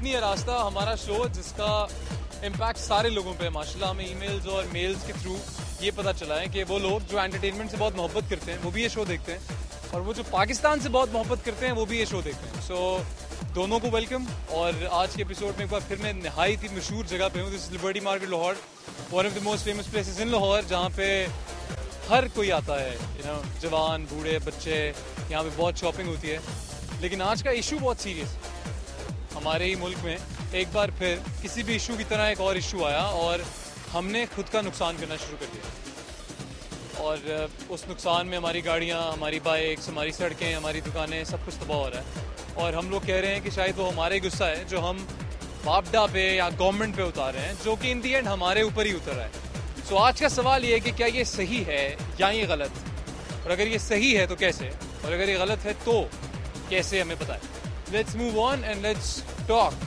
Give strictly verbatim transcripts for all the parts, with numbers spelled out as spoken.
कितनी है रास्ता हमारा शो जिसका इम्पैक्ट सारे लोगों पे माशाल्लाह हमें ईमेल्स और मेल्स के थ्रू ये पता चला है कि वो लोग जो एंटरटेनमेंट से बहुत मोहब्बत करते हैं वो भी ये शो देखते हैं और वो जो पाकिस्तान से बहुत मोहब्बत करते हैं वो भी ये शो देखते हैं. सो so, दोनों को वेलकम. और आज के एपिसोड में एक बार फिर मैं नहायत ही मशहूर जगह पे हूँ. This is Liberty Market Lahore, one of the most famous places in Lahore, जहाँ पे हर कोई आता है, यू नो, जवान बूढ़े बच्चे. यहाँ पे बहुत शॉपिंग होती है. लेकिन आज का इशू बहुत सीरियस है हमारे ही मुल्क में. एक बार फिर किसी भी इशू की तरह एक और इशू आया और हमने खुद का नुकसान करना शुरू कर दिया. और उस नुकसान में हमारी गाड़ियाँ, हमारी बाइक्स, हमारी सड़कें, हमारी दुकानें, सब कुछ तबाह हो रहा है. और हम लोग कह रहे हैं कि शायद वो हमारे गुस्सा है जो हम बापडा पे या गवर्नमेंट पे उतार रहे हैं, जो कि इन दी एंड हमारे ऊपर ही उतर रहा है. सो so, आज का सवाल ये है कि क्या ये सही है या ये गलत, और अगर ये सही है तो कैसे, और अगर ये गलत है तो कैसे, हमें पता है. Let's move on and let's talk.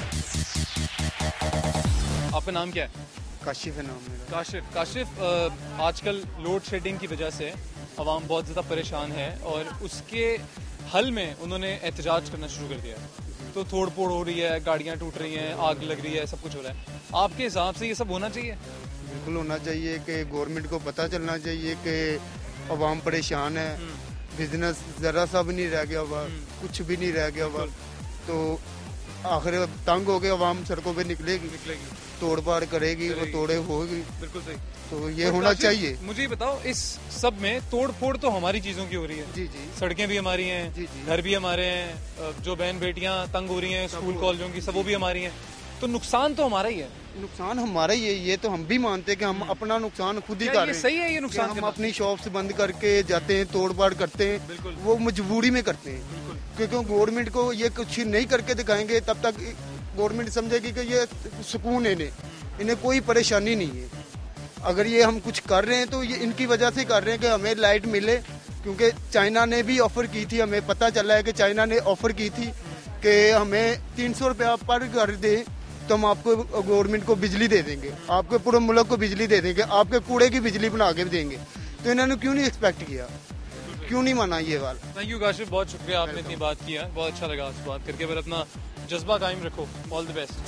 आपका नाम क्या है? काशिफ है नाम मेरा. काशिफ. काशिफ, आजकल लोड शेडिंग की वजह से अवाम बहुत ज़्यादा परेशान है और उसके हल में उन्होंने एहतजाज करना शुरू कर दिया. तो तोड़ फोड़ हो रही है, गाड़ियाँ टूट रही हैं, आग लग रही है, सब कुछ हो रहा है. आपके हिसाब से ये सब होना चाहिए? बिल्कुल होना चाहिए कि गवर्नमेंट को पता चलना चाहिए कि अवाम परेशान है. बिजनेस ज़रा सा भी नहीं रह गया हुआ, कुछ भी नहीं रह गया हुआ. तो आखिर तंग हो गए अवाम सड़कों पे निकलेगी निकलेगी तोड़ फाड़ करेगी, वो तोड़े होगी. बिल्कुल सही. तो ये होना चाहिए. मुझे बताओ, इस सब में तोड़ फोड़ तो हमारी चीजों की हो रही है. जी जी. सड़कें भी हमारी हैं, जी जी. घर भी हमारे हैं, जो बहन बेटियां तंग हो रही हैं स्कूल कॉलेजों की, सब वो भी हमारी हैं. तो नुकसान तो हमारा ही है. नुकसान हमारा ही है, ये तो हम भी मानते हैं कि हम अपना नुकसान खुद ही कर रहे हैं. सही है ये नुकसान. हम अपनी शॉप्स बंद करके जाते हैं, तोड़ फाड़ करते हैं, वो मजबूरी में करते हैं. क्योंकि गवर्नमेंट को ये कुछ नहीं करके दिखाएंगे तब तक गवर्नमेंट समझेगी कि ये सुकून है, इन्हें इन्हें कोई परेशानी नहीं है. अगर ये हम कुछ कर रहे हैं तो ये इनकी वजह से कर रहे हैं कि हमें लाइट मिले. क्योंकि चाइना ने भी ऑफर की थी, हमें पता चला है कि चाइना ने ऑफर की थी कि हमें तीन सौ रुपया पर घर दे तो हम आपको गवर्नमेंट को बिजली दे देंगे, आपके पूरे मुल्क को बिजली दे देंगे, आपके कूड़े की बिजली बना के भी देंगे. तो इन्होंने क्यों नहीं एक्सपेक्ट किया, क्यों नहीं माना ये बात. थैंक यू काशिफ, बहुत शुक्रिया, आपने इतनी बात किया, बहुत अच्छा लगा आपसे बात करके. पर अपना जज्बा कायम रखो. All the best.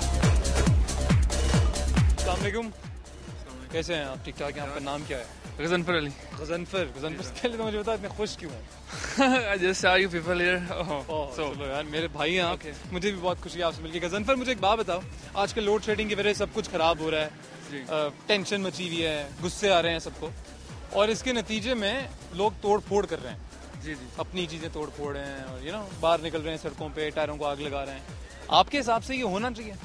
अस्सलाम वालेकुम. कैसे हैं आप? ठीक ठाक हैं. आपका नाम क्या है? गजनफर अली. गजनफर. गजनफर से पहले तो मुझे बता, इतने खुश क्यों हैं? Just saw you people here. Oh, so चलो यार, मेरे भाई हैं आप. मुझे भी बहुत खुशी है आपसे मिलकर. गजनफर, मुझे एक बात बताओ, आजकल लोड शेडिंग की वजह से सब कुछ खराब हो रहा है, टेंशन मची हुई है, गुस्से आ रहे हैं सबको, और इसके नतीजे में लोग तोड़ फोड़ कर रहे हैं. जी जी. अपनी चीजें तोड़ फोड़ रहे हैं और यू नो बाहर निकल रहे हैं सड़कों पे, टायरों को आग लगा रहे हैं. आपके हिसाब से ये होना चाहिए?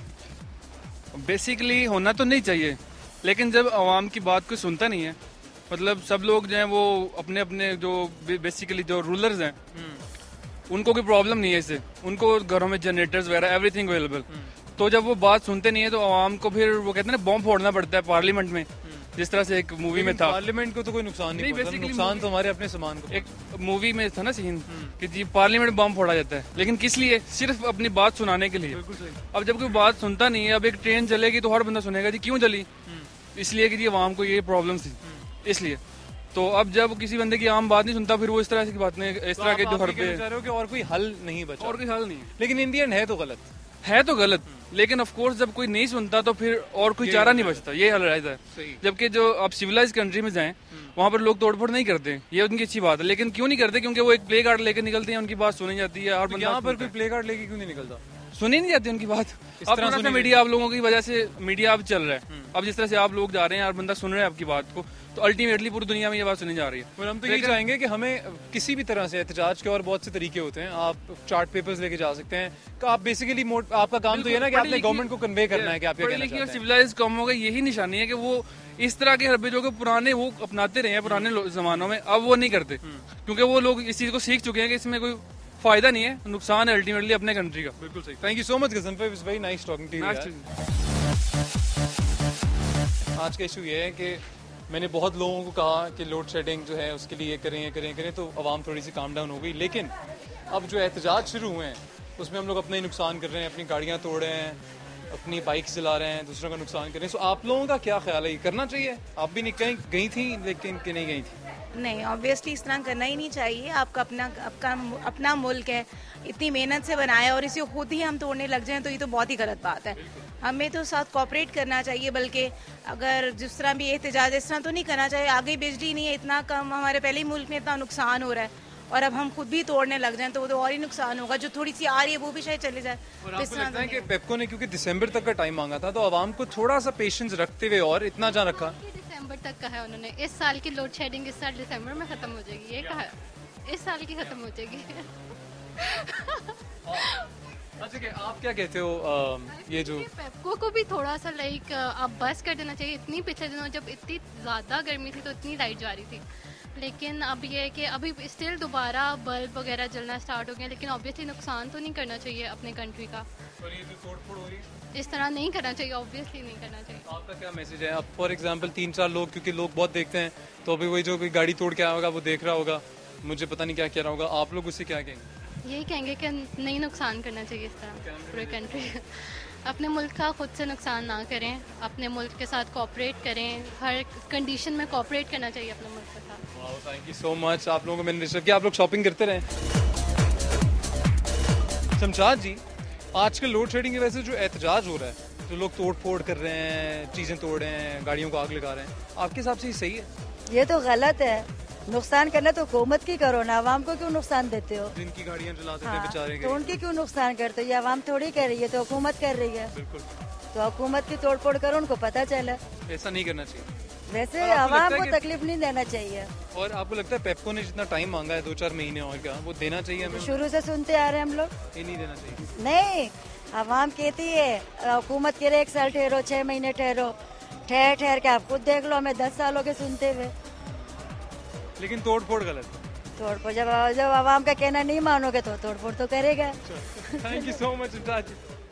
बेसिकली होना तो नहीं चाहिए, लेकिन जब आवाम की बात कोई सुनता नहीं है, मतलब सब लोग जो हैं वो अपने अपने जो बेसिकली जो रूलर्स हैं उनको कोई प्रॉब्लम नहीं है इससे, उनको घरों में जनरेटर्स वगैरह एवरीथिंग अवेलेबल. तो जब वो बात सुनते नहीं है तो आवाम को फिर वो कहते हैं ना बॉम्ब फोड़ना पड़ता है पार्लियामेंट में, जिस तरह से एक मूवी में था. पार्लियामेंट को तो कोई नुकसान नहीं, नहीं नुकसान तो हमारे अपने सामान को. एक मूवी में था ना सीन कि जी पार्लियामेंट में बम फोड़ा जाता है, लेकिन किस लिए? सिर्फ अपनी बात सुनाने के लिए. अब जब कोई बात सुनता नहीं है, अब एक ट्रेन चलेगी तो हर बंदा सुनेगा जी क्यों चली, इसलिए कि जी आवाम को ये प्रॉब्लम थी इसलिए. तो अब जब किसी बंदे की आम बात नहीं सुनता, फिर वो इस तरह की बात नहीं, इस तरह के जो हर पे और कोई हल नहीं बचा. और कोई हल नहीं. लेकिन इन दी एंड है तो गलत है तो गलत, लेकिन ऑफ कोर्स जब कोई नहीं सुनता तो फिर और कोई चारा नहीं बचता. ये हल रहता है. जबकि जो आप सिविलाइज कंट्री में जाएं वहाँ पर लोग तोड़फोड़ नहीं करते, ये उनकी अच्छी बात है. लेकिन क्यों नहीं करते? क्योंकि वो एक प्ले कार्ड लेकर निकलते हैं, उनकी बात सुनी जाती है. और यहाँ पर कोई प्ले कार्ड लेके क्यों नहीं निकलता? सुनी नहीं जाती उनकी बात. अब थोड़ा सा मीडिया आप लोगों की वजह से मीडिया अब चल रहा है. अब जिस तरह से आप लोग जा रहे हैं और बंदा सुन रहा है आपकी बात को, तो अल्टीमेटली पूरी दुनिया में ये बात सुनी जा रही है. और हम तो यही चाहेंगे कि हमें किसी भी तरह से एहतजाज के और बहुत से तरीके होते हैं. आप चार्ट पेपर्स लेके जा सकते हैं. आप बेसिकली आपका काम तो ये ना कि आपने गवर्नमेंट को कन्वे करना है कि आप ये कहना चाहते हैं. सिविलाइज कौमों का यही निशानी है कि वो इस तरह के हरबे जो कि पुराने वो अपनाते रहे हैं पुराने जमानों में, अब वो नहीं करते, क्योंकि वो लोग इस चीज को सीख चुके हैं कि इसमें कोई फायदा नहीं है, नुकसान है अल्टीमेटली अपने कंट्री का. बिल्कुल सही. Thank you so much Ghazanfar, it's very nice talking to you. आज का इशू ये है कि मैंने बहुत लोगों को कहा कि लोड शेडिंग जो है उसके लिए करें करें करें तो आवाम थोड़ी सी काम डाउन हो गई. लेकिन अब जो एहतजाज शुरू हुए हैं उसमें हम लोग अपना ही नुकसान कर रहे हैं, अपनी गाड़ियाँ तोड़ रहे हैं, अपनी बाइक चला रहे हैं, दूसरों का नुकसान कर रहे हैं. सो आप लोगों का क्या ख्याल है, ये करना चाहिए? आप भी नहीं कहीं गई थी लेकिन कि नहीं गई थी? नहीं, ऑब्वियसली इस तरह करना ही नहीं चाहिए। आपका अपना आपका अपना मुल्क है, इतनी मेहनत से बनाया और इसे खुद ही हम तोड़ने लग जाएं तो ये तो बहुत ही गलत बात है। हमें तो साथ कोऑपरेट करना चाहिए, बल्कि अगर जिस तरह भी एहतजाज इस तरह तो नहीं करना चाहिए। आगे बिजली नहीं है, इतना कम, हमारे पहले ही मुल्क में इतना नुकसान हो रहा है और अब हम खुद भी तोड़ने लग जाएं तो वो तो और ही नुकसान होगा। जो थोड़ी सी आ रही है वो भी शायद चले जाए। और तो इस आपको तरह लगता तो है कि नहीं। पेप्को ने क्योंकि दिसंबर तक का टाइम मांगा था, तो आवाम को थोड़ा सा पेशेंस रखते हुए और इतना जान रखा? दिसंबर तक का है उन्होंने। इस साल की लोड शेडिंग इस साल दिसंबर में खत्म हो जाएगी, ये कहा इस साल की खत्म हो जाएगी। अच्छा, कि आप क्या कहते हो अ, ये जो पेप्को को भी थोड़ा सा लाइक अब बस कर देना चाहिए। इतनी पिछले दिनों जब इतनी ज़्यादा गर्मी थी तो इतनी लाइट जा रही थी, लेकिन अब ये है कि अभी स्टिल दोबारा बल्ब वगैरह जलना स्टार्ट हो गए, लेकिन ऑब्वियसली नुकसान तो नहीं करना चाहिए अपने कंट्री का। और ये जो तोड़फोड़ हो रही है, इस तरह नहीं करना चाहिए, ऑब्वियसली नहीं करना चाहिए। आपका क्या मैसेज है? अब फॉर एग्जांपल तीन चार लोग, क्योंकि लोग बहुत देखते हैं, तो अभी वही जो कोई गाड़ी तोड़ के आया होगा वो देख रहा होगा, मुझे पता नहीं क्या कह रहा होगा, आप लोग उससे क्या कहेंगे? यही कहेंगे कि नहीं नुकसान करना चाहिए इस तरह पूरे कंट्री। अपने मुल्क का खुद से नुकसान ना करें, अपने मुल्क के साथ कोऑपरेट करें, हर कंडीशन में कोऑपरेट करना चाहिए अपने मुल्क के साथ। Wow, thank you so much. आप लोगों को मैंने डिस्टर्ब किया, आप लोग शॉपिंग करते रहें। शमशाद जी, आजकल लोड शेडिंग की वजह से जो एहतजाज हो रहा है, जो लोग तोड़ फोड़ कर रहे हैं, चीज़ें तोड़ रहे हैं, गाड़ियों को आग लगा रहे हैं, आपके हिसाब से ये सही है? ये तो गलत है। नुकसान करना तो हुकूमत की करो ना, आवाम को क्यों नुकसान देते हो? जिनकी गाड़ियां चलाते थे हाँ, बेचारे तो उनकी क्यों नुकसान करते हो? ये आवाम थोड़ी कर रही है, तो हुकूमत कर रही है। बिल्कुल, तो हुकूमत की तोड़ फोड़ करो, उनको पता चला। ऐसा नहीं करना चाहिए। वैसे और आपको आवाम लगता को है कि- तकलीफ नहीं देना चाहिए। और आपको लगता है पेप्को ने जितना टाइम मांगा है, दो चार महीने और क्या, वो देना चाहिए हमें? शुरू से सुनते आ रहे हैं हम लोग। ये नहीं देना चाहिए। नहीं, आवाम कहती है, हुकूमत कह रहे एक साल ठहरो, छह महीने ठहरो, ठहर ठहर के आप खुद देख लो, हमें दस साल हो गए सुनते हुए। लेकिन तोड़ फोड़ गलत है। तोड़ फोड़ जब जब आवाम का कहना नहीं मानोगे तो तोड़ फोड़ तो करेगा। Thank you so much.